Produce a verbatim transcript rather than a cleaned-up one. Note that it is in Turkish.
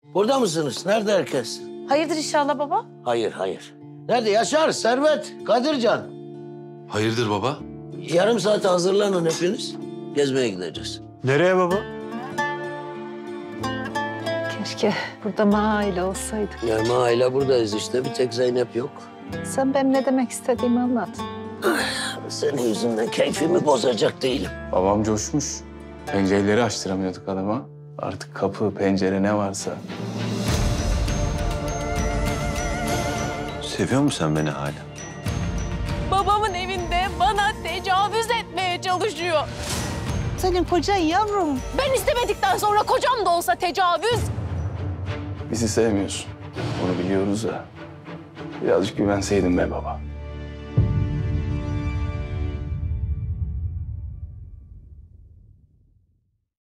Burada mısınız? Nerede herkes? Hayırdır inşallah baba? Hayır, hayır. Nerede? Yaşar, Servet, Kadircan. Hayırdır baba? Yarım saate hazırlanın hepiniz. Gezmeye gideceğiz. Nereye baba? Keşke burada mahalle olsaydık. Yani aile buradayız işte. Bir tek Zeynep yok. Sen benim ne demek istediğimi anlat. Senin yüzünden keyfimi bozacak değilim. Babam coşmuş. Pencereleri açtıramıyorduk adama. Artık kapı, pencere ne varsa. Seviyor musun sen beni hala? Babamın evinde bana tecavüz etmeye çalışıyor. Senin kocan yavrum. Ben istemedikten sonra kocam da olsa tecavüz. Bizi sevmiyorsun. Bunu biliyoruz da. Birazcık güvenseydin be baba.